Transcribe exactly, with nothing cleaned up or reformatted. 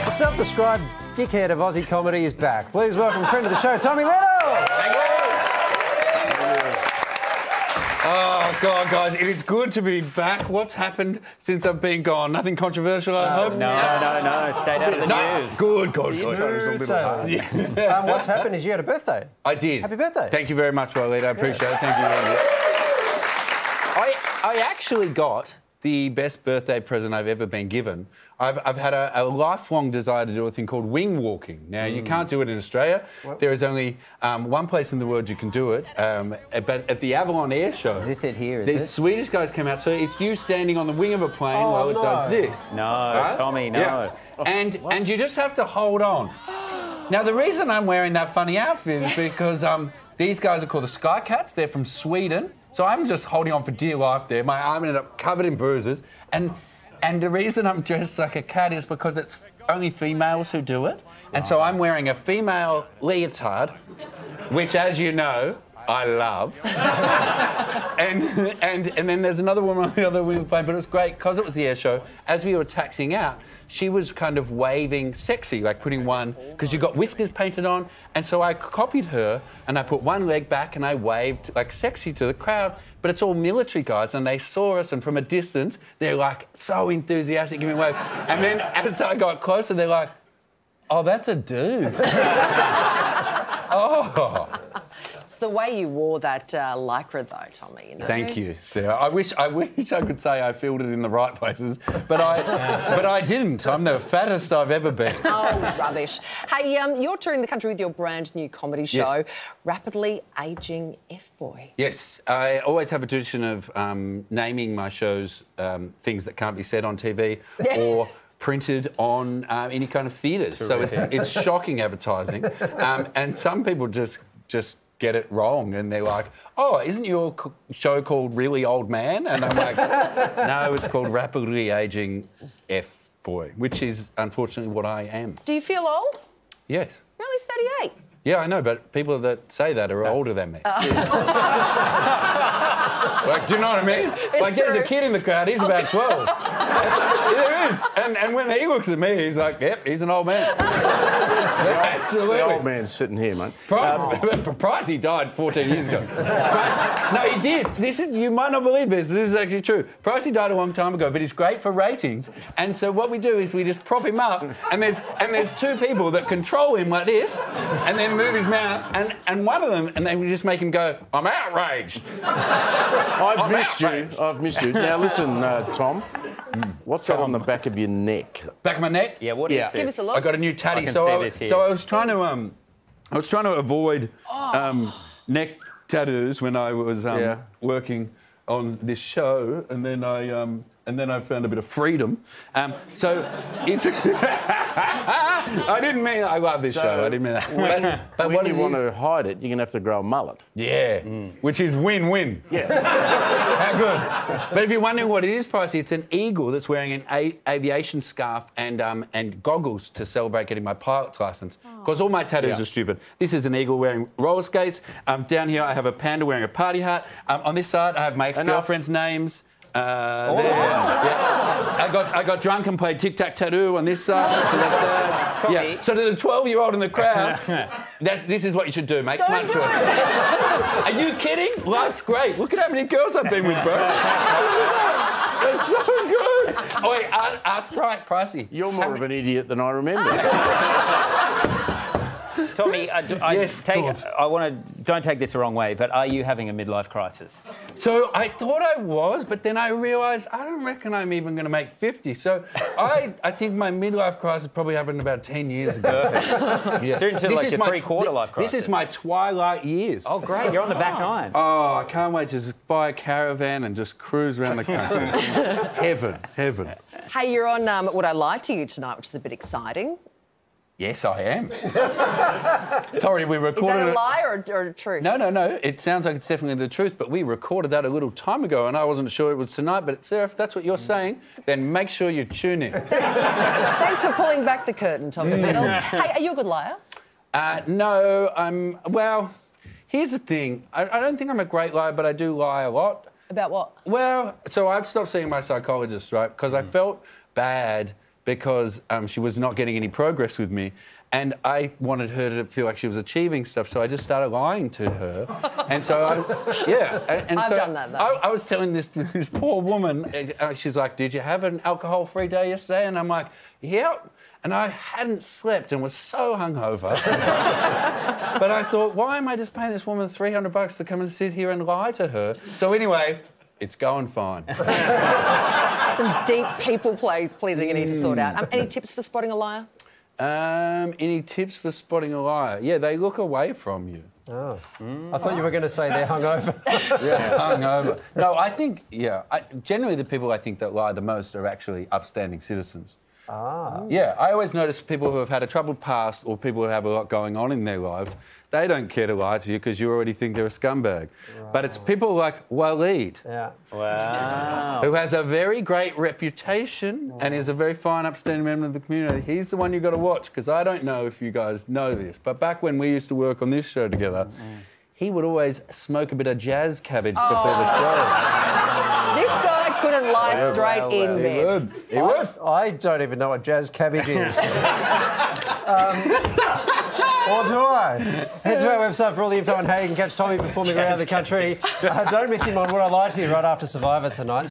The self-described dickhead of Aussie comedy is back. Please welcome friend of the show, Tommy Little. Thank you. Oh, God, guys, it is good to be back. What's happened since I've been gone? Nothing controversial, I hope? No, no, no. Stayed out of the No. news. Good, good, good. Smooth sailing. Yeah. Um, what's happened is you had a birthday. I did. Happy birthday. Thank you very much, Walid. I appreciate it. Thank you very much. I, I actually got the best birthday present I've ever been given. I've, I've had a, a lifelong desire to do a thing called wing walking. Now, mm. you can't do it in Australia. What? There is only um, one place in the world you can do it, um, but at the Avalon Air Show... Is this it here, is These it? Swedish guys came out, so it's you standing on the wing of a plane oh, while it no. does this. No, right? Tommy, no. Yeah. And, and you just have to hold on. Now, the reason I'm wearing that funny outfit is because um, these guys are called the Sky Cats. They're from Sweden. So I'm just holding on for dear life there. My arm ended up covered in bruises. And and the reason I'm dressed like a cat is because it's only females who do it. And so I'm wearing a female leotard, which, as you know, I love. and, and and then there's another woman on the other wing of the plane, but it was great because it was the air show. As we were taxiing out, she was kind of waving sexy, like putting one, because you got whiskers painted on. And so I copied her and I put one leg back and I waved like sexy to the crowd. But it's all military guys and they saw us, and from a distance, they're like so enthusiastic, giving me a wave. And then as I got closer, they're like, oh, that's a dude. Oh. It's the way you wore that uh, lycra, though, Tommy. You know? Thank you, Sarah. I wish I wish I could say I filled it in the right places, but I but I didn't. I'm the fattest I've ever been. Oh, rubbish. Hey, um, you're touring the country with your brand new comedy show, Yes. Rapidly Ageing F-Boy. Yes, I always have a tradition of um, naming my shows um, things that can't be said on T V or printed on uh, any kind of theatres. So it's, it's shocking advertising, um, and some people just just. get it wrong, and they're like, oh, isn't your show called Really Old Man? And I'm like, no, it's called Rapidly Ageing F-Boy, which is unfortunately what I am. Do you feel old? Yes. You're only thirty-eight. Yeah, I know, but people that say that are older than me. Uh. Like, do you know what I mean? It's like, there's true. a kid in the crowd, he's about twelve. There is. And, and when he looks at me, he's like, yep, he's an old man. Absolutely. The old man's sitting here, mate. Pri- um, Pricey died fourteen years ago. No, he did. This is, you might not believe this. This is actually true. Pricey died a long time ago, but he's great for ratings. And so what we do is we just prop him up, and there's and there's two people that control him like this, and then move his mouth, and, and one of them, and they just make him go, I'm outraged. I've I'm missed outraged. you. I've missed you. Now listen, uh, Tom. What's that on the back of your neck? Back of my neck? Yeah, what is Yeah. this? Give us a look. I got a new tatty. I can so see I, this here. so I was trying to um, I was trying to avoid um, neck tattoos when I was um, Yeah. working on this show, and then I um, and then I found a bit of freedom. Um, so it's. I didn't mean I love this So show. I didn't mean that. When, but but when what you it want is- to hide it, you're going to have to grow a mullet. yeah, which is win-win. Yeah. How good. But if you're wondering what it is, Pricey, it's an eagle that's wearing an a- aviation scarf and um, and goggles to celebrate getting my pilot's license. Because all my tattoos Yeah. are stupid. This is an eagle wearing roller skates. Um, down here, I have a panda wearing a party hat. Um, on this side, I have my ex-girlfriend's names. Uh, there. Yeah. I got I got drunk and played tic-tac-toe on this side. Yeah. So to the twelve-year-old in the crowd, that's, this is what you should do, mate. Come Don't on do to it. Are you kidding? Life's great. Look at how many girls I've been with, bro. It's so good. Oh, wait, ask, ask Pri- Pricey. You're more of an idiot than I remember. Tommy, I, I, Yes, take, George. I want to, don't take this the wrong way, but are you having a midlife crisis? So I thought I was, but then I realised I don't reckon I'm even going to make fifty. So I, I think my midlife crisis probably happened about ten years ago. Yeah. So into like your my three-quarter tw- life crisis. This is my twilight years. Oh, great, you're on the back nine. Oh, I can't wait to just buy a caravan and just cruise around the country. Heaven, heaven. Hey, you're on um, Would I Lie to You tonight, which is a bit exciting. Yes, I am. Sorry, we Is recorded that a it- lie or, or a truth? No, no, no. It sounds like it's definitely the truth, but we recorded that a little time ago, and I wasn't sure it was tonight. But Sarah, if that's what you're saying, then make sure you tune in. Thanks for pulling back the curtain, Tommy Little. Hey, are you a good liar? Uh, no, I'm. Well, here's the thing. I, I don't think I'm a great liar, but I do lie a lot. About what? Well, so I've stopped seeing my psychologist, right? Because I felt bad because um, she was not getting any progress with me. And I wanted her to feel like she was achieving stuff, so I just started lying to her. And so, I, yeah. And, and I've so done that, though. I, I was telling this, this poor woman, uh, she's like, did you have an alcohol-free day yesterday? And I'm like, yeah. And I hadn't slept and was so hungover. But I thought, why am I just paying this woman three hundred bucks to come and sit here and lie to her? So anyway, it's going fine. Some deep people pleasing you need to sort out. Um, any tips for spotting a liar? Um, any tips for spotting a liar? Yeah, they look away from you. Oh. Mm. I thought you were going to say they're hungover. Yeah, hungover. No, I think, yeah, I, generally the people I think that lie the most are actually upstanding citizens. Ah. Yeah, I always notice people who have had a troubled past or people who have a lot going on in their lives, they don't care to lie to you because you already think they're a scumbag. Right. But it's people like Waleed, yeah. Wow. who has a very great reputation and is a very fine, upstanding member of the community. He's the one you've got to watch because I don't know if you guys know this, but back when we used to work on this show together, mm-hmm. he would always smoke a bit of jazz cabbage oh. before the show. This guy couldn't lie well, straight well, in well. bed. He would. He I, would. I don't even know what jazz cabbage is. um, or do I? Head to our website for all the info on how you can catch Tommy performing around the country. Uh, don't miss him on Would I Lie to You right after Survivor tonight.